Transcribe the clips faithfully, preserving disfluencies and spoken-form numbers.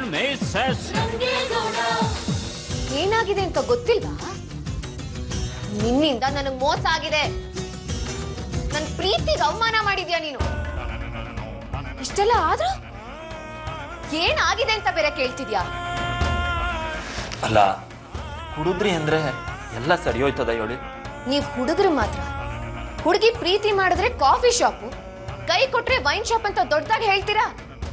and Missus Rangegowda. ಏನಾಗಿದೆ ಅಂತ ಗೊತ್ತಿಲ್ವಾ? ನಿನ್ನಿಂದ ನನಗೆ ಮೋಸ ಆಗಿದೆ. ನನ್ನ ಪ್ರೀತಿಗೆ ಅವಮಾನ ಮಾಡಿದ್ಯಾ ನೀನು. ಇಷ್ಟೆಲ್ಲ ಆದ್ರೂ ಏನಾಗಿದೆ ಅಂತ ಬೇರೆ ಕೇಳ್ತಿದ್ಯಾ? ಅಲ್ಲ, ಹುಡುಗ್ರಿ ಅಂದ್ರೆ ಎಲ್ಲ ಸರಿ ಹೋಯ್ತದ ಹೇಳಿ. ನೀವ್ ಹುಡುಗರು ಮಾತ್ರ. ಹುಡುಗಿ ಪ್ರೀತಿ ಮಾಡಿದ್ರೆ ಕಾಫಿ ಶಾಪು, ಕೈ ಕೊಟ್ರೆ ವೈನ್ ಶಾಪ್ ಅಂತ ದೊಡ್ಡದಾಗಿ ಹೇಳ್ತೀರಾ?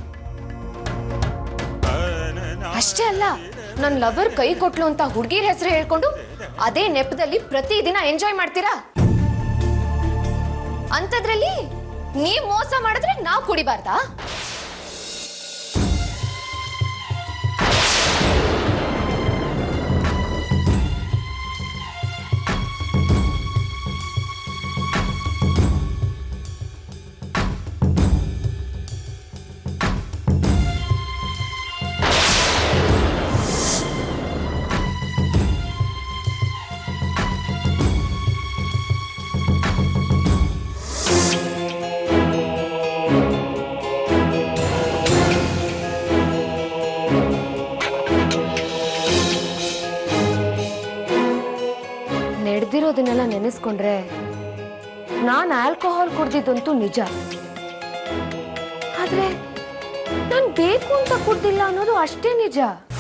ಅಷ್ಟೇ ಅಲ್ಲ, ನನ್ ಲವರ್ ಕೈ ಕೊಟ್ಲು ಅಂತ ಹುಡುಗಿರ ಹೆಸರು ಹೇಳ್ಕೊಂಡು ಅದೇ ನೆಪದಲ್ಲಿ ಪ್ರತಿದಿನ ಎಂಜಾಯ್ ಮಾಡ್ತೀರಾ? ಅಂತದ್ರಲ್ಲಿ ನೀವ್ ಮೋಸ ಮಾಡಿದ್ರೆ ನಾವ್ ಕುಡಿಬಾರ್ದಾ? ನಡೆದಿರೋದನ್ನೆಲ್ಲ ನೆನೆಸ್ಕೊಂಡ್ರೆ ನಾನ್ ಆಲ್ಕೋಹಾಲ್ ಕುಡ್ದಿದ್ದಂತೂ ನಿಜ. ಆದ್ರೆ ನಾನ್ ಬೇಕು ಅಂತ ಕುಡ್ದಿಲ್ಲ ಅನ್ನೋದು ಅಷ್ಟೇ ನಿಜ.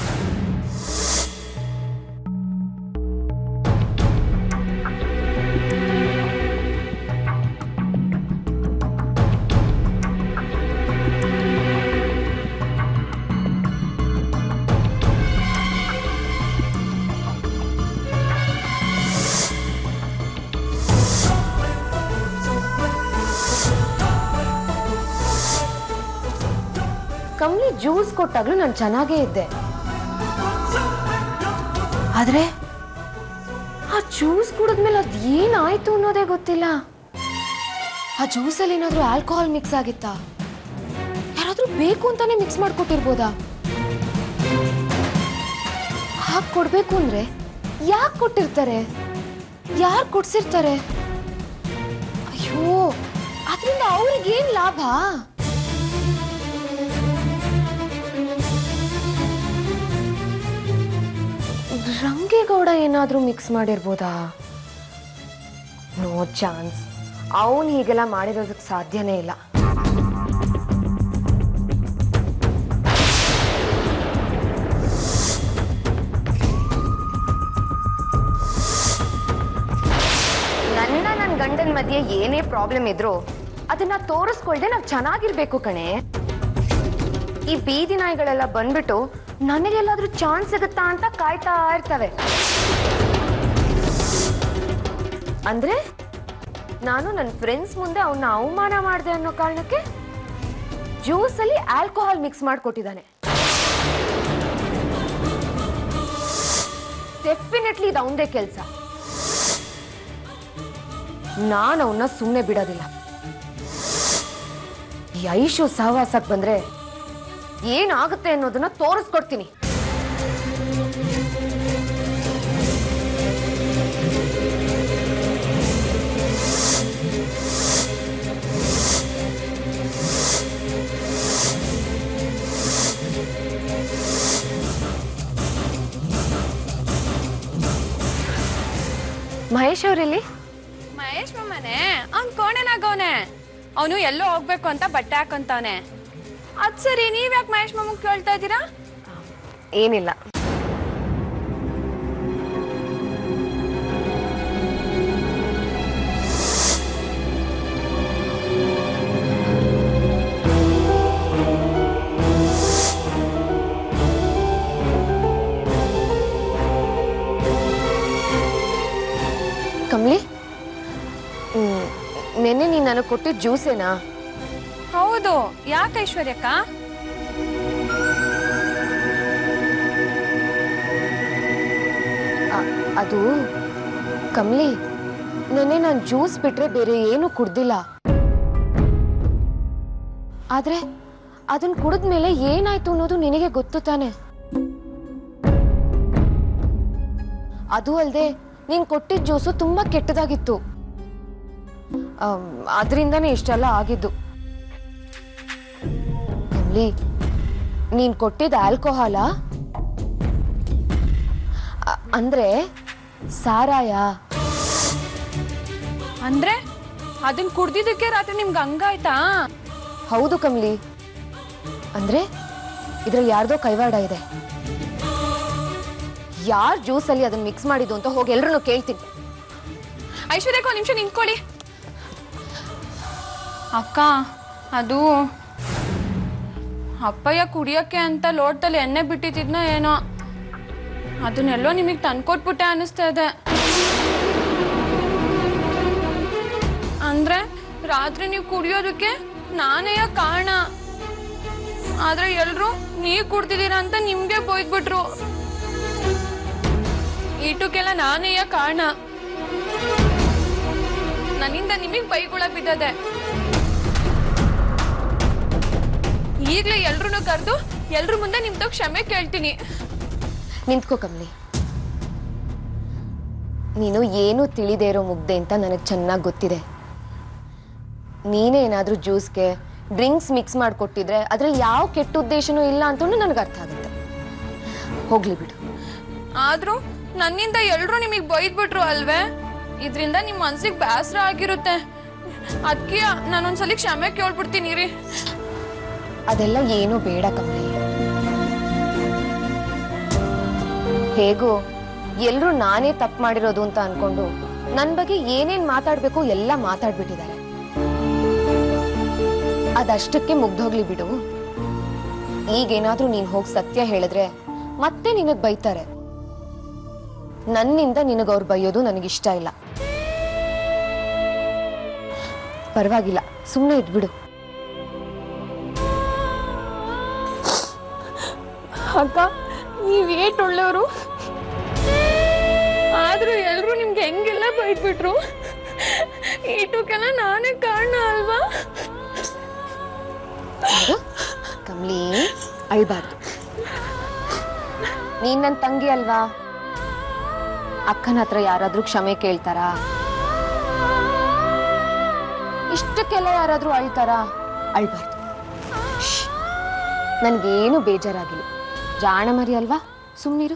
ಕಮ್ಲಿ ಜ್ಯೂಸ್ ಕೊಟ್ಟಾಗ್ಲೂ ನಾನು ಚೆನ್ನಾಗೇ ಇದ್ದೆ. ಆದ್ರೆ ಆ ಜ್ಯೂಸ್ ಕುಡಿದ್ಮೇಲೆ ಅದ್ ಏನಾಯ್ತು ಅನ್ನೋದೇ ಗೊತ್ತಿಲ್ಲ. ಆ ಜ್ಯೂಸಲ್ಲಿ ಏನಾದ್ರೂ ಆಲ್ಕೋಹಾಲ್ ಮಿಕ್ಸ್ ಆಗಿತ್ತಾ? ಯಾರಾದ್ರೂ ಬೇಕು ಅಂತಾನೆ ಮಿಕ್ಸ್ ಮಾಡ್ಕೊಟ್ಟಿರ್ಬೋದಾ? ಹಾಗೆ ಕೊಡ್ಬೇಕು ಅಂದ್ರೆ ಯಾಕೆ ಕೊಟ್ಟಿರ್ತಾರೆ? ಯಾರು ಕೊಡ್ಸಿರ್ತಾರೆ? ಅಯ್ಯೋ, ಅದರಿಂದ ಅವ್ರಿಗೇನ್ ಲಾಭ? ರಂಗೇಗೌಡ ಏನಾದ್ರೂ ಮಿಕ್ಸ್ ಮಾಡಿರ್ಬೋದಾ? No chance. ಅವನು ಹೀಗೆಲ್ಲ ಮಾಡಿರೋದಕ್ಕೆ ಸಾಧ್ಯನೇ ಇಲ್ಲ. ನನ್ನ ನನ್ನ ಗಂಡನ ಮಧ್ಯೆ ಏನೇ ಪ್ರಾಬ್ಲಮ್ ಇದ್ರು ಅದನ್ನ ತೋರಿಸ್ಕೊಳ್ದೆ ನಾವ್ ಚೆನ್ನಾಗಿರ್ಬೇಕು ಕಣೆ. ಈ ಬೀದಿ ನಾಯಿಗಳೆಲ್ಲ ಬಂದ್ಬಿಟ್ಟು ನನಗೆಲ್ಲಾದ್ರೂ ಚಾನ್ಸ್ ಸಿಗುತ್ತಾ ಅಂತ ಕಾಯ್ತಾ ಇರ್ತವೆ. ಅಂದ್ರೆ ನಾನು ನನ್ನ ಫ್ರೆಂಡ್ಸ್ ಮುಂದೆ ಅವನ್ನ ಅವಮಾನ ಮಾಡಿದೆ ಅನ್ನೋ ಕಾರಣಕ್ಕೆ ಜ್ಯೂಸ್ ಅಲ್ಲಿ ಆಲ್ಕೋಹಾಲ್ ಮಿಕ್ಸ್ ಮಾಡಿಕೊಟ್ಟಿದ್ದಾನೆ. ಡೆಫಿನೆಟ್ಲಿ ಇದು ಅವಂದೇ ಕೆಲಸ. ನಾನು ಅವನ್ನ ಸುಮ್ಮನೆ ಬಿಡೋದಿಲ್ಲ. ಈ ಐಶು ಸಹವಾಸಕ್ಕೆ ಬಂದ್ರೆ ಏನಾಗುತ್ತೆ ಅನ್ನೋದನ್ನ ತೋರಿಸ್ಕೊಡ್ತೀನಿ. ಮಹೇಶ್ ಅವರಲ್ಲಿ? ಮಹೇಶ್ ಮಮ್ಮನೆ ಅವ್ನ್ ಕೋಣೆನಾಗವನೆ. ಅವನು ಎಲ್ಲೋ ಹೋಗ್ಬೇಕು ಅಂತ ಬಟ್ಟೆ ಹಾಕೊಂತಾನೆ. ಅದ್ ಸರಿ, ನೀವ್ ಯಾಕೆ ಮಹೇಶ್ ಮಾಮಗ್ ಕೇಳ್ತಾ ಇದ್ದೀರಾ? ಏನಿಲ್ಲ. ಕಮ್ಲಿ, ನೆನ್ನೆ ನೀನ್ ನನಗೆ ಕೊಟ್ಟಿದ್ದ ಜ್ಯೂಸೇನಾ? ಹೌದು. ಯಾಕೆ ಐಶ್ವರ್ಯಕ್ಕ? ಅದು ಕಮ್ಲಿ, ನೆನ್ನೆ ನಾನು ಜ್ಯೂಸ್ ಬಿಟ್ರೆ ಬೇರೆ ಏನು ಕುಡ್ದಿಲ್ಲ. ಆದ್ರೆ ಅದನ್ನ ಕುಡಿದ್ಮೇಲೆ ಏನಾಯ್ತು ಅನ್ನೋದು ನಿನಗೆ ಗೊತ್ತು ತಾನೆ. ಅದು ಅಲ್ಲದೆ ನೀನ್ ಕೊಟ್ಟಿದ್ದ ಜ್ಯೂಸು ತುಂಬಾ ಕೆಟ್ಟದಾಗಿತ್ತು. ಅದರಿಂದಾನೇ ಇಷ್ಟೆಲ್ಲ ಆಗಿದ್ದು. ಕಮ್ಲಿ, ನೀನ್ ಕೊಟ್ಟಿದ್ದ ಆಲ್ಕೋಹಾಲ ಅಂದ್ರೆ ಸಾರಾಯ ಅಂದ್ರೆ ಅದನ್ನ ಕುಡ್ದಿದ್ದಕ್ಕೆ ರಾತ್ರಿ ನಿಮ್ಗೆ ಹಂಗಾಯ್ತಾ? ಹೌದು ಕಮ್ಲಿ, ಅಂದ್ರೆ ಇದ್ರಲ್ಲಿ ಯಾರ್ದೋ ಕೈವಾಡ ಇದೆ. ಯಾರ್ ಜ್ಯೂಸ್ ಅಲ್ಲಿ ಅದನ್ನ ಮಿಕ್ಸ್ ಮಾಡಿದ್ದು ಅಂತ ಹೋಗಿ ಎಲ್ರು ಕೇಳ್ತೀನಿ. ಐಶ್ವರ್ಯಕ್ಕೆ ಒಂದ್ ನಿಮಿಷ ನಿಂತ್ಕೊಳ್ಳಿ. ಅಕ್ಕ, ಅದು ಅಪ್ಪಯ್ಯ ಕುಡಿಯಕ್ಕೆ ಅಂತ ಲೋಟದಲ್ಲಿ ಎಣ್ಣೆ ಬಿಟ್ಟಿದ್ನ ಏನೋ, ಅದನ್ನೆಲ್ಲೋ ನಿಮಗೆ ತಂದ್ಕೊಟ್ಬಿಟ್ಟೆ ಅನಿಸ್ತಾ ಇದೆ. ಅಂದ್ರೆ ರಾತ್ರಿ ನೀವು ಕುಡಿಯೋದಕ್ಕೆ ನಾನೇ ಕಾರಣ. ಆದ್ರೆ ಎಲ್ರು ನೀವ್ ಕುಡ್ತಿದ್ದೀರಾ ಅಂತ ನಿಮ್ಗೆ ಬೈದ್ಬಿಟ್ರು. ಈಟಕ್ಕೆಲ್ಲ ನಾನೇ ಕಾರಣ. ನನ್ನಿಂದ ನಿಮಗ್ ಬೈಗುಳ ಬಿದ್ದದೆ. ಈಗ್ಲೇ ಎಲ್ರು ಕರೆದು ಎಲ್ರ ಮುಂದೆ ನಿಮ್ದು ಕ್ಷಮೆ ಕೇಳ್ತೀನಿ. ನಿಂತ್ಕೋ ಕಮ್ಲಿ, ನೀನು ಏನು ತಿಳಿದೇ ಇರೋ ಮುಗ್ದೆ ಅಂತ ನನಗೆ ಚೆನ್ನಾಗಿ ಗೊತ್ತಿದೆ. ನೀನೇ ಏನಾದ್ರೂ ಜ್ಯೂಸ್ಗೆ ಡ್ರಿಂಕ್ಸ್ ಮಿಕ್ಸ್ ಮಾಡಿಕೊಟ್ಟಿದ್ರೆ ಅದ್ರಲ್ಲಿ ಯಾವ ಕೆಟ್ಟ ಉದ್ದೇಶನೂ ಇಲ್ಲ ಅಂತ ನನಗೆ ಅರ್ಥ ಆಗುತ್ತೆ. ಹೋಗ್ಲಿ ಬಿಡು. ಆದ್ರೂ ನನ್ನಿಂದ ಎಲ್ರು ನಿಮಗ್ ಬೈದ್ಬಿಟ್ರು ಅಲ್ವೇ? ಇದ್ರಿಂದ ನಿಮ್ ಮನ್ಸಿಗೆ ಬೇಸರ ಆಗಿರುತ್ತೆ. ಅದಕ್ಕೆ ನಾನೊಂದ್ಸಲಿ ಕ್ಷಮೆ ಕೇಳ್ಬಿಡ್ತೀನಿ ರೀ. ಅದೆಲ್ಲ ಏನೂ ಬೇಡ ಕಮ್ಲಿ. ಹೇಗೋ ಎಲ್ರು ನಾನೇ ತಪ್ಪು ಮಾಡಿರೋದು ಅಂತ ಅನ್ಕೊಂಡು ನನ್ ಬಗ್ಗೆ ಏನೇನ್ ಮಾತಾಡ್ಬೇಕು ಎಲ್ಲ ಮಾತಾಡ್ಬಿಟ್ಟಿದ್ದಾರೆ. ಅದಷ್ಟಕ್ಕೆ ಮುಗ್ದೋಗ್ಲಿ ಬಿಡು. ಈಗೇನಾದ್ರೂ ನೀನ್ ಹೋಗಿ ಸತ್ಯ ಹೇಳಿದ್ರೆ ಮತ್ತೆ ನಿನಗ್ ಬೈತಾರೆ. ನನ್ನಿಂದ ನಿನಗ್ ಅವ್ರು ಬೈಯೋದು ನನಗಿಷ್ಟ ಇಲ್ಲ. ಪರವಾಗಿಲ್ಲ, ಸುಮ್ಮನೆ ಇದ್ಬಿಡು. ಅಕ್ಕ, ನೀವ್ ಏಟ್ ಒಳ್ಳೆಯವರು. ಆದ್ರೂ ಎಲ್ರು ನಿಮ್ಗೆ ಹೆಂಗೆಲ್ಲ ಬೈದ್ಬಿಟ್ರು. ಈಟಕ್ಕೆಲ್ಲ ನಾನೇ ಕಾರಣ ಅಲ್ವಾ? ಕಮ್ಲಿ, ಅಳ್ಬಾರ್ದು. ನೀನ್ ನನ್ ತಂಗಿ ಅಲ್ವಾ? ಅಕ್ಕನ ಹತ್ರ ಯಾರಾದ್ರೂ ಕ್ಷಮೆ ಕೇಳ್ತಾರಾ? ಇಷ್ಟಕ್ಕೆಲ್ಲ ಯಾರಾದ್ರೂ ಅಳ್ತಾರಾ? ಅಳ್ಬಾರ್ದು. ನನ್ಗೇನು ಬೇಜಾರಾಗಿಲ್ಲ. ಜಾಣ ಮರಿ ಅಲ್ವಾ, ಸುಮ್ನಿರು.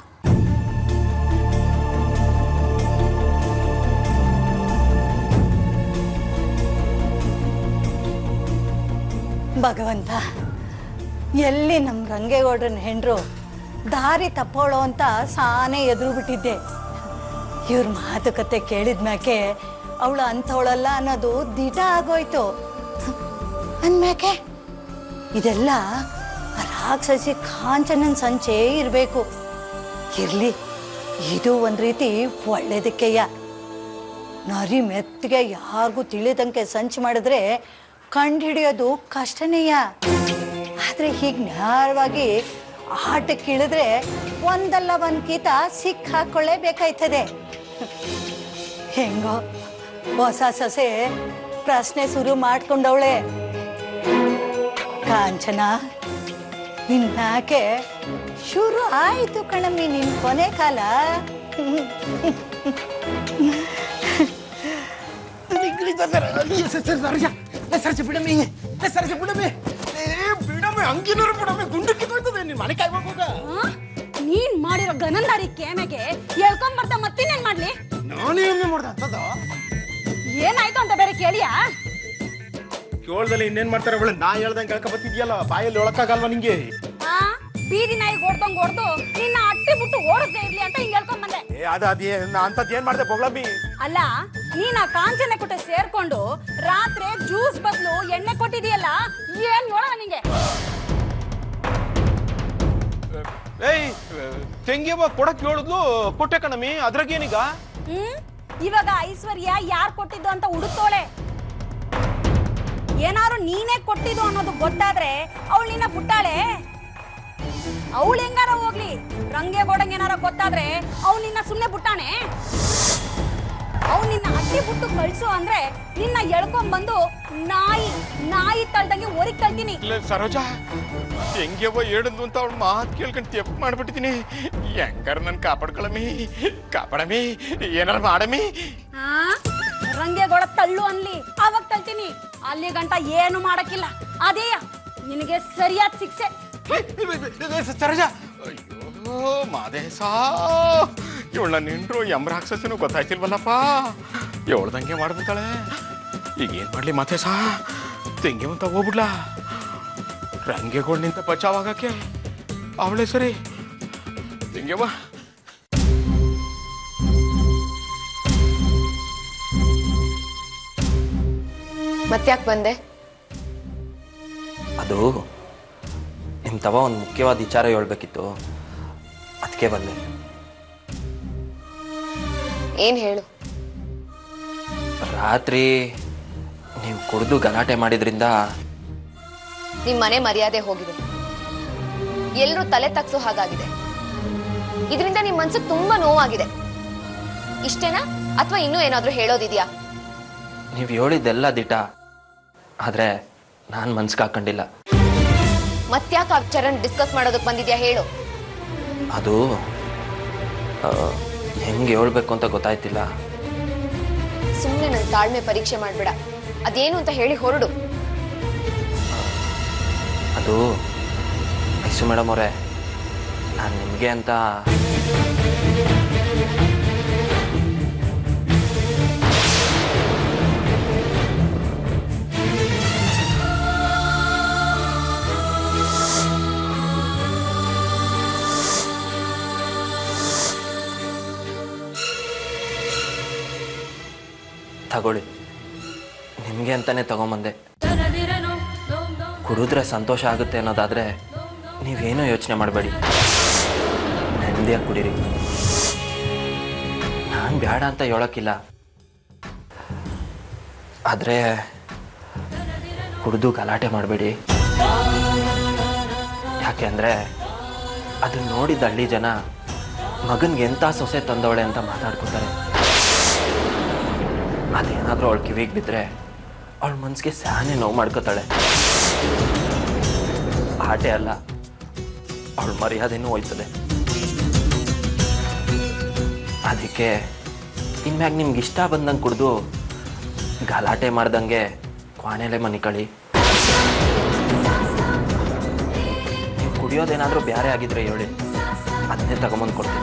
ಭಗವಂತ, ಎಲ್ಲಿ ನಮ್ಮ ರಂಗೇಗೌಡರನ್ನ ಹೆಂಡ್ರು ದಾರಿ ತಪ್ಪೋಳೋ ಅಂತ ಸಾನೇ ಎದುರು ಬಿಟ್ಟಿದ್ದೆ. ಇವ್ರ ಮಾತುಕತೆ ಕೇಳಿದ ಮ್ಯಾಕೆ ಅವಳು ಅಂಥವಳಲ್ಲ ಅನ್ನೋದು ದಿಟ ಆಗೋಯ್ತು. ಅಂದ್ಮ್ಯಾಕೆ ಇದೆಲ್ಲ ರಾಕ್ಷಸಿ ಕಾಂಚನನ್ ಸಂಚೇ ಇರಬೇಕು. ಇರ್ಲಿ, ಇದು ಒಂದು ರೀತಿ ಒಳ್ಳೇದಕ್ಕೆಯ. ನರಿ ಮೆತ್ತಿಗೆ ಯಾರಿಗೂ ತಿಳಿದಂಗೆ ಸಂಚು ಮಾಡಿದ್ರೆ ಕಂಡು ಹಿಡಿಯೋದು ಕಷ್ಟನೇಯ. ಆದ್ರೆ ಹೀಗೆ ನೇರವಾಗಿ ಆಟಕ್ಕೆ ಇಳಿದ್ರೆ ಒಂದಲ್ಲ ಒಂದ್ ಕೀತ ಸಿಕ್ಕ ಹಾಕೊಳ್ಳೇಬೇಕಾಯ್ತದೆ. ಹೆಂಗೋ ಹೊಸ ಸೊಸೆ ಪ್ರಶ್ನೆ ಶುರು ಮಾಡ್ಕೊಂಡವಳೆ. ಕಾಂಚನ, ನಿನ್ನಾಕೆ ಶುರು ಆಯ್ತು ಕಣಮ್ಮಿ ನಿನ್ ಕೊನೆ ಕಾಲ. ನೀನ್ ಮಾಡಿರೋ ಗನಂದಾರಿ ಕೇಮೆಗೆ ಹೇಳ್ಕೊಂಡ್ ಬರ್ತಾ ಮತ್ತಿನ್ನೇನ್ ಮಾಡ್ಲಿ? ಏನಾಯ್ತು ಅಂತ ಬೇರೆ ಕೇಳಿಯಾ? ಕೇಳ್ದಲ್ಲಿ ಇನ್ನೇನ್ ಮಾಡ್ತಾರೆ ಅವಳು? ನಾ ಹೇಳ್ದಂಗೆ ಕೇಳ್ಕ ಬತ್ತಿದ್ಯಲ್ಲ, ಬಾಯಲ್ಲಿ ಒಳಕಾಗಲ್ವಾ ನಿಂಗೆ? ಬೀದಿ ನಾಯಿ ಓಡ್ದಂಗ್ ಓಡ್ದು ನಿನ್ನ ಅಟ್ಟಿ ಬಿಟ್ಟು ಓಡದೆ ಇರ್ಲಿ ಅಂತ ಹಿಂಗ್ ಹೇಳ್ಕೊಂಡ್ ಬಂದೆ. ಅದ ಅದೇ ಅಂತದ್ ಏನ್ ಮಾಡ್ದೆ ಬೊಗಳಮ್ಮಿ? ಅಲ್ಲ, ನೀನ್ ಆ ಕಾಂಚನ ಕೊಟ್ಟೆ ಸೇರ್ಕೊಂಡು ರಾತ್ರಿ ಜ್ಯೂಸ್ ಬದಲು ಎಣ್ಣೆ ಕೊಟ್ಟಿದೀಯಲ್ಲ, ಏನ್ ನೋಡೋಣ ನಿಂಗೆ? ಏಯ್, ತೆಂಗಿಯಮ್ಮ ಕೊಡಕ್ ಹೇಳಿದ್ಲು, ಕೊಟ್ಟೆ ಕಣಮ್ಮಿ. ಅದ್ರಾಗೇನೀಗ? ಹ್ಮ್ ಇವಾಗ ಐಶ್ವರ್ಯ ಯಾರ್ ಕೊಟ್ಟಿದ್ದು ಅಂತ ಹುಡುಕ್ತೋಳೆ. ಏನಾರು ನೀನೇ ಕೊಟ್ಟಿದ್ದು ಅನ್ನೋದು ಗೊತ್ತಾದ್ರೆ ಅವಳು ನಿನ್ನ ಬಿಟ್ಟಾಳೆ? ಅವಳು ಹೆಂಗಾರ ಹೋಗ್ಲಿ, ರಂಗೇಗೌಡಂಗ್ ಏನಾರ ಗೊತ್ತಾದ್ರೆ ಅವ್ನು ನಿನ್ನ ಸುಮ್ನೆ ಬಿಟ್ಟಾನೆ? ಅವ್ನು ನಿನ್ನ ಅಟ್ಟಿ ಬಿಟ್ಟು ಕಳ್ಸು ಅಂದ್ರೆ ನಿನ್ನ ಎಳ್ಕೊಂಡ್ ಬಂದು ನಾಯಿ ನಾಯಿ ತಳ್ದಂಗೆ ಹೊರಗ್ ತಳ್ತೀನಿ. ಸರೋಜಾ, ಹೆಂಗ್ಯವ ಹೇಳಿದ್ಲು ಅಂತ ಅವ್ಳ ಮಾತು ಕೇಳ್ಕೊಂಡು ತೆಪ್ಪು ಮಾಡ್ಬಿಟ್ಟಿದ್ದೀನಿ. ಹೆಂಗಾರ ನನ್ ಕಾಪಾಡ್ಕೊಳಮ್ಮಿ, ಕಾಪಾಡಮ್ಮಿ, ಏನಾರ ಮಾಡಮ್ಮಿ. ಹಾ, ರಂಗೇಗೌಡ ತಳ್ಳು ಅನ್ಲಿ, ಅವಾಗ ತಳ್ತೀನಿ. ಅಲ್ಲಿ ಗಂಟ ಏನು ಮಾಡಕ್ಕಿಲ್ಲ. ಅದೇ ನಿನಗೆ ಸರಿಯಾದ ಶಿಕ್ಷೆ. ಸರಜ ಅಯ್ಯೋ ಮಾದೇಶ ಇವಳ ನಿಂಡ್ರು ಯಮ್ ರಾಕ್ಷಸನು ಗೊತ್ತಾಯ್ತಿಲ್ವಲ್ಲಪ್ಪ ಇವಳ್ದಂಗೆ ಮಾಡ್ಬಿಡ್ತಾಳೆ ಈಗ ಏನ್ ಮಾಡ್ಲಿ ಮಾದೇಶ ತೆಂಗೆ ಅಂತ ಹೋಗ್ಬಿಡ್ಲಾ ರಂಗೆಗಳು ನಿಂತ ಬಚಾವಾಗಕ್ಕೆ ಅವಳೇ ಸರಿ ತೆಂಗೆವ ಮತ್ತ್ಯಾಕೆ ಬಂದೆ? ಅದು ನಿಮ್ಮ ತವ ಒಂದು ಮುಖ್ಯವಾದ ವಿಚಾರ ಹೇಳ್ಬೇಕಿತ್ತು, ಅದಕ್ಕೆ ಬಂದೆ. ಏನ್ ಹೇಳು? ರಾತ್ರಿ ನೀವು ಕುಡಿದು ಗಲಾಟೆ ಮಾಡಿದ್ರಿಂದ ನಿಮ್ ಮನೆ ಮರ್ಯಾದೆ ಹೋಗಿದೆ, ಎಲ್ರೂ ತಲೆ ತಗ್ಸೋ ಹಾಗಾಗಿದೆ. ಇದರಿಂದ ನಿಮ್ ಮನ್ಸಿಗೆ ತುಂಬಾ ನೋವಾಗಿದೆ. ಇಷ್ಟೇನಾ ಅಥವಾ ಇನ್ನೂ ಏನಾದ್ರೂ ಹೇಳೋದಿದ್ಯಾ? ನೀವು ಹೇಳಿದ್ದೆಲ್ಲ ದಿಟ, ಆದ್ರೆ ನಾನು ಮನ್ಸಿಗೆ ಹಾಕೊಂಡಿಲ್ಲ. ಮತ್ತ್ಯಾಕೆ ಆ ಚರಣ್ ಡಿಸ್ಕಸ್ ಮಾಡೋದಕ್ಕೆ ಬಂದಿದ್ಯಾ ಹೇಳು? ಅದು ಹೆಂಗೆ ಹೇಳ್ಬೇಕು ಅಂತ ಗೊತ್ತಾಯ್ತಿಲ್ಲ. ಸುಮ್ಮನೆ ನನ್ನ ತಾಳ್ಮೆ ಪರೀಕ್ಷೆ ಮಾಡ್ಬೇಡ, ಅದೇನು ಅಂತ ಹೇಳಿ ಹೊರಡು. ಅದು ಐಸು ಮೇಡಮ್ ಅವರೇ, ನಾನು ನಿಮಗೆ ಅಂತ ತಗೊಳ್ಳಿ, ನಿಮಗೆ ಅಂತಾನೆ ತಗೊಂಬಂದೆ. ಕುಡಿದ್ರೆ ಸಂತೋಷ ಆಗುತ್ತೆ ಅನ್ನೋದಾದ್ರೆ ನೀವೇನೂ ಯೋಚನೆ ಮಾಡಬೇಡಿ, ನೆಮ್ಮದಿಯಾಗಿ ಕುಡೀರಿ. ನಾನು ಬೇಡ ಅಂತ ಹೇಳೋಕ್ಕಿಲ್ಲ, ಆದರೆ ಕುಡಿದು ಗಲಾಟೆ ಮಾಡಬೇಡಿ. ಯಾಕೆ ಅಂದರೆ ಅದನ್ನ ನೋಡಿದ ಹಳ್ಳಿ ಜನ ಮಗನಿಗೆ ಎಂಥ ಸೊಸೆ ತಂದವಳೆ ಅಂತ ಮಾತಾಡ್ಕೊತಾರೆ. ಅದೇನಾದರೂ ಅವಳು ಕಿವಿಗೆ ಬಿದ್ದರೆ ಅವಳ ಮನಸ್ಸಿಗೆ ಸ್ಯಾನೆ ನೋವು ಮಾಡ್ಕೋತಾಳೆ. ಆಟೆ ಅಲ್ಲ, ಅವಳ ಮರ್ಯಾದೆನೂ ಹೋಯ್ತದೆ. ಅದಕ್ಕೆ ಇನ್ಮ್ಯಾಗ ನಿಮ್ಗೆ ಇಷ್ಟ ಬಂದಂಗೆ ಕುಡಿದು ಗಲಾಟೆ ಮಾಡ್ದಂಗೆ ಕ್ವಾಣೆಲೆ ಮನಿಕಳಿ. ನೀವು ಕುಡಿಯೋದೇನಾದರೂ ಬೇರೆ ಆಗಿದ್ರೆ ಹೇಳಿ, ಅದನ್ನೇ ತಗೊಂಬಂದು ಕೊಡ್ತೀನಿ.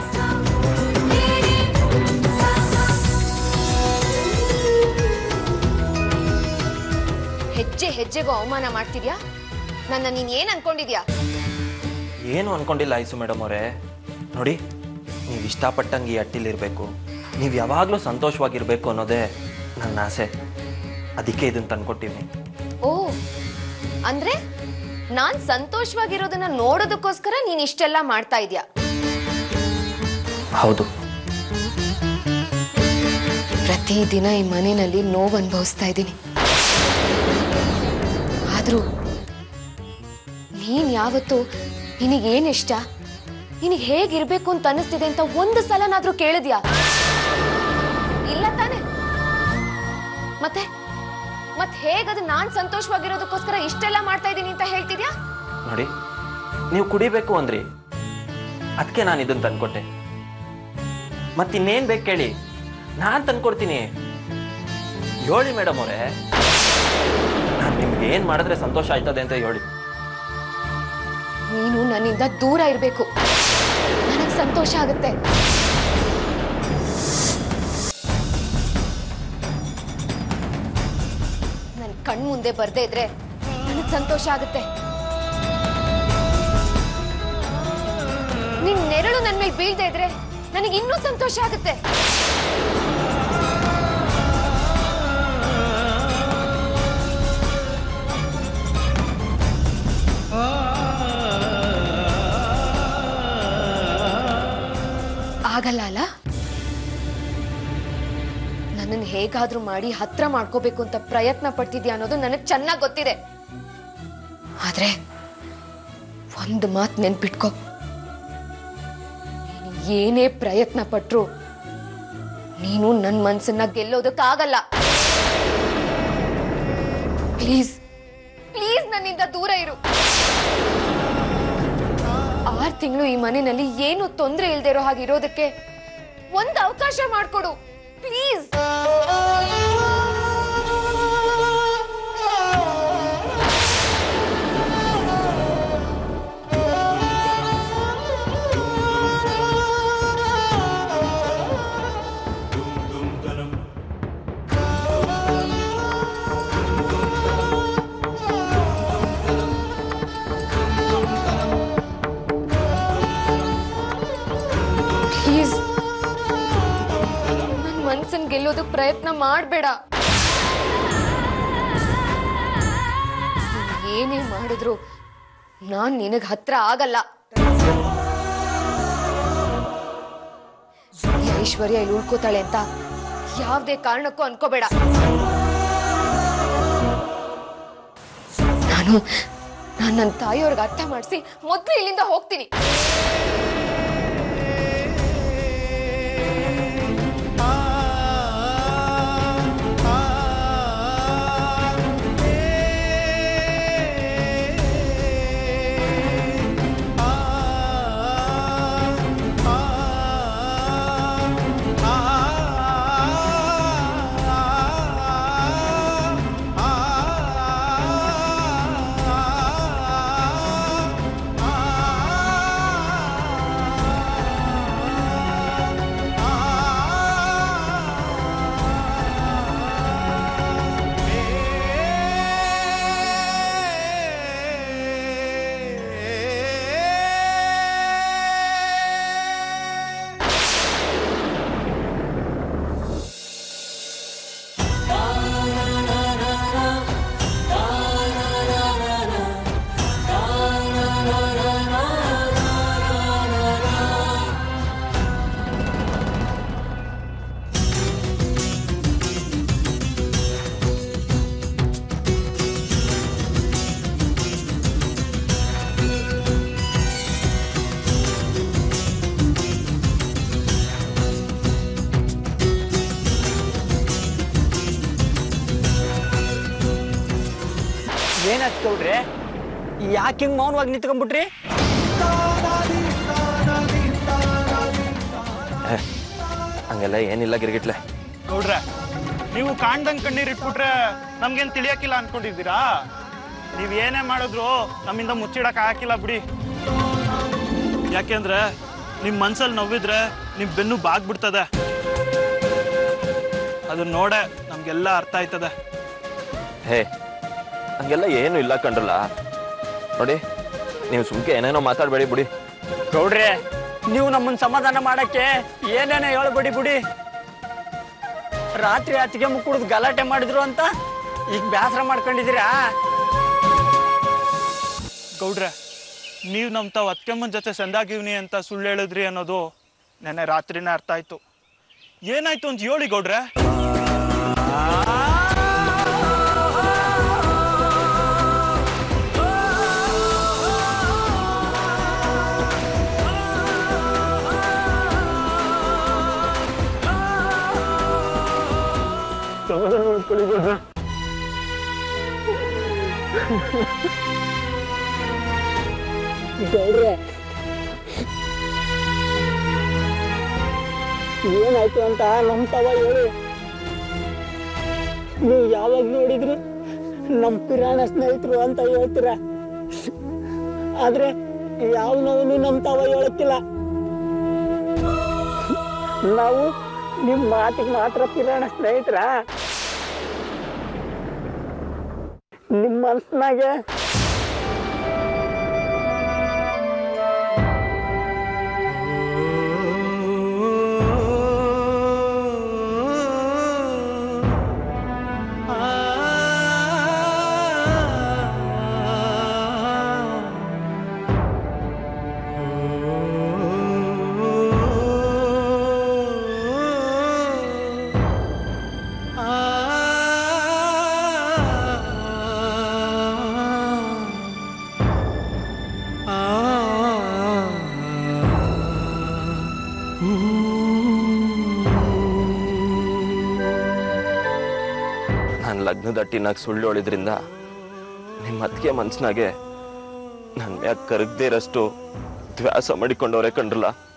ಹೆಜ್ಜೆ ಹೆಜ್ಜೆಗೂ ಅವಮಾನ ಮಾಡ್ತಿದ್ಯಾ? ನನ್ನ ನೀನ್ ಏನ್ ಅನ್ಕೊಂಡಿದ್ಯಾ? ಏನು ಅನ್ಕೊಂಡಿಲ್ಲ ಐಸು ಮೇಡಮ್ ಅವರೇ. ನೋಡಿ, ನೀವು ಇಷ್ಟಪಟ್ಟಂಗೆ ಈ ಹಟ್ಟಿಲಿರಬೇಕು, ನೀವು ಯಾವಾಗಲೂ ಸಂತೋಷವಾಗಿರ್ಬೇಕು ಅನ್ನೋದೇ ನನ್ನ ಆಸೆ. ಅದಕ್ಕೆ ಇದನ್ನು ತಂದ್ಕೊಟ್ಟಿವ್ನಿ. ಓ, ಅಂದ್ರೆ ನಾನ್ ಸಂತೋಷವಾಗಿರೋದನ್ನ ನೋಡೋದಕ್ಕೋಸ್ಕರ ನೀನ್ ಇಷ್ಟೆಲ್ಲ ಮಾಡ್ತಾ ಇದ್ಯಾ? ಹೌದು. ಪ್ರತಿದಿನ ಈ ಮನೆಯಲ್ಲಿ ನೋವು ಅನುಭವಿಸ್ತಾ ಇದ್ದೀನಿ. ಆದ್ರೂ ನೀನ್ ಯಾವತ್ತು ನಿನಗೇನ್ ಇಷ್ಟ, ನಿನಗೆ ಹೇಗಿರ್ಬೇಕು ಅಂತ ಅನಿಸ್ತಿದೆ ಅಂತ ಒಂದು ಸಲನಾದ್ರೂ ಕೇಳಿದ್ಯಾ? ಇಲ್ಲ ತಾನೆ? ಮತ್ತೆ ಮತ್ ಹೇಗದು ನಾನ್ ಸಂತೋಷವಾಗಿರೋದಕ್ಕೋಸ್ಕರ ಇಷ್ಟೆಲ್ಲ ಮಾಡ್ತಾ ಇದ್ದೀನಿ ಅಂತ ಹೇಳ್ತಿದ್ಯಾ? ನೋಡಿ, ನೀವು ಕುಡಿಬೇಕು ಅಂದ್ರಿ, ಅದಕ್ಕೆ ನಾನು ಇದನ್ನು ತಂದ್ಕೊಟ್ಟೆ. ಮತ್ತಿನ್ನೇನು ಬೇಕು ಕೇಳಿ, ನಾನು ತಂದ್ಕೊಡ್ತೀನಿ. ಹೇಳಿ ಮೇಡಮ್ ಅವರೇ, ನಾನು ನಿಮ್ಗೆ ಏನು ಮಾಡಿದ್ರೆ ಸಂತೋಷ ಆಯ್ತದೆ ಅಂತ ಹೇಳಿ. ನೀನು ನನ್ನಿಂದ ದೂರ ಇರಬೇಕು, ನನಗೆ ಸಂತೋಷ ಆಗುತ್ತೆ. ನನ್ ಕಣ್ ಮುಂದೆ ಬರ್ದೇ ಇದ್ರೆ ನನಗೆ ಸಂತೋಷ ಆಗುತ್ತೆ. ನಿನ್ ನೆರಳು ನನ್ ಮೇಲೆ ಬೀಳ್ದೇ ಇದ್ರೆ ನನಗೆ ಇನ್ನೂ ಸಂತೋಷ ಆಗುತ್ತೆ. ಆಗಲ್ಲ ಅಲ್ಲ? ನನ್ನನ್ನು ಹೇಗಾದ್ರೂ ಮಾಡಿ ಹತ್ರ ಮಾಡ್ಕೋಬೇಕು ಅಂತ ಪ್ರಯತ್ನ ಪಡ್ತಿದ್ಯಾ ಅನ್ನೋದು ನನಗೆ ಚೆನ್ನಾಗಿ ಗೊತ್ತಿದೆ. ಆದ್ರೆ ಒಂದು ಮಾತು ನೆನ್ಪಿಟ್ಕೋ, ನೀನು ಏನೇ ಪ್ರಯತ್ನ ಪಟ್ರು ನೀನು ನನ್ನ ಮನ್ಸನ್ನ ಗೆಲ್ಲೋದಕ್ಕಾಗಲ್ಲ. ಪ್ಲೀಸ್ ಪ್ಲೀಸ್ ನನ್ನಿಂದ ದೂರ ಇರು. ಆರು ತಿಂಗಳು ಈ ಮನೆಯಲ್ಲಿ ಏನು ತೊಂದರೆ ಇಲ್ದೇ ಇರೋ ಹಾಗೆ ಇರೋದಕ್ಕೆ ಒಂದು ಅವಕಾಶ ಮಾಡ್ಕೊಡು ಪ್ಲೀಸ್. ಗೆಲ್ಲೋದಕ್ ಪ್ರಯತ್ನ ಮಾಡ್ಬೇಡ. ಏನೇ ಮಾಡಿದ್ರು ನಾನ್ ನಿನಗ್ ಹತ್ರ ಆಗಲ್ಲ. ಐಶ್ವರ್ಯ ಇಲ್ಲಿ ಉಳ್ಕೋತಾಳೆ ಅಂತ ಯಾವ್ದೇ ಕಾರಣಕ್ಕೂ ಅನ್ಕೋಬೇಡ. ನಾನು ನಾನು ನನ್ನ ತಾಯಿಯವ್ರಿಗೆ ಅರ್ಥ ಮಾಡಿಸಿ ಮೊದ್ಲು ಇಲ್ಲಿಂದ ಹೋಗ್ತೀನಿ. ಏನ್ ಹಚ್ಕೊಳ್ರಿ? ಯಾಕೆ ಹಿಂಗ್ ಮೌನವಾಗಿ ನಿಂತ್ಕೊಂಡ್ಬಿಟ್ರಿ? ಹಂಗೆಲ್ಲ ಏನಿಲ್ಲ ಗಿರ್ಗಿಟ್ಲೆ. ನೋಡ್ರೆ ನೀವು ಕಾಣ್ದಂಗ್ ಕಣ್ಣೀರ್ ಇಟ್ಬಿಟ್ರೆ ನಮ್ಗೇನ್ ತಿಳಿಯಕ್ಕಿಲ್ಲ ಅನ್ಕೊಂಡಿದ್ದೀರಾ? ನೀವ್ ಏನೇ ಮಾಡಿದ್ರು ನಮ್ಮಿಂದ ಮುಚ್ಚಿಡಕ್ ಹಾಕಿಲ್ಲ ಬಿಡಿ. ಯಾಕೆಂದ್ರೆ ನಿಮ್ ಮನ್ಸಲ್ಲಿ ನೋವಿದ್ರೆ ನಿಮ್ ಬೆನ್ನು ಬಾಗ್ಬಿಡ್ತದೆ. ಅದನ್ನ ನೋಡೆ ನಮ್ಗೆಲ್ಲ ಅರ್ಥ ಆಯ್ತದೆ. ಹೇ, ಹಂಗೆಲ್ಲ ಏನು ಇಲ್ಲ ಕಂಡ್ರಲ್ಲ. ನೋಡಿ, ನೀವು ಸುಮ್ಕೆ ಏನೇನೋ ಮಾತಾಡ್ಬೇಡಿ ಬಿಡಿ. ಗೌಡ್ರೆ, ನೀವು ನಮ್ಮನ್ನ ಸಮಾಧಾನ ಮಾಡಕ್ಕೆ ಏನೇನೋ ಹೇಳ್ಬೇಡಿ ಬಿಡಿ. ರಾತ್ರಿ ಅತ್ತಿಗೆ ಮುಕ್ಕುಡ್ದು ಗಲಾಟೆ ಮಾಡಿದ್ರು ಅಂತ ಈಗ ಬೇಸರ ಮಾಡ್ಕೊಂಡಿದ್ದೀರಾ? ಗೌಡ್ರೆ, ನೀವು ನಮ್ ತಾವ್ ಅತ್ಕೆಮ್ಮನ ಜೊತೆ ಸಂದಾಗಿವ್ನಿ ಅಂತ ಸುಳ್ಳು ಹೇಳಿದ್ರಿ ಅನ್ನೋದು ನೆನ್ನೆ ರಾತ್ರಿನೇ ಅರ್ಥ ಆಯ್ತು. ಏನಾಯ್ತು ಅಂತ ಹೇಳಿ ಗೌಡ್ರೆ. ಗೌಡ್ರೆ, ಏನಾಯ್ತು ಅಂತ ನಮ್ ತವ ಹೇಳಿ. ನೀವು ಯಾವಾಗ ನೋಡಿದ್ರು ನಮ್ ಪಿರಾಣ ಸ್ನೇಹಿತರು ಅಂತ ಹೇಳ್ತೀರ, ಆದ್ರೆ ಯಾವ ನೋವು ನಮ್ ತವ ಹೇಳಕ್ಕಿಲ್ಲ. ನಾವು ನಿಮ್ ಮಾತಿಗೆ ಮಾತ್ರ ಪಿರಾಣ ಸ್ನೇಹಿತರ? ನಿಮ್ ಮನ್ಸಿನಾಗೆ ನಾನು ಲಗ್ನದ ಅಟ್ಟಿನಾಗ ಸುಳ್ಳು ಹೇಳಿದ್ರಿಂದ ನಿಮ್ಮ ಅತ್ತಿಗೆ ಮನ್ಸಿನಾಗೆ ನನ್ನ ಮ್ಯಾಗ ಕರಗದೇ ಇರೋಷ್ಟು ದ್ವಾಸ ಮಾಡಿಕೊಂಡವ್ರೆ ಕಂಡ್ರಲ್ಲ.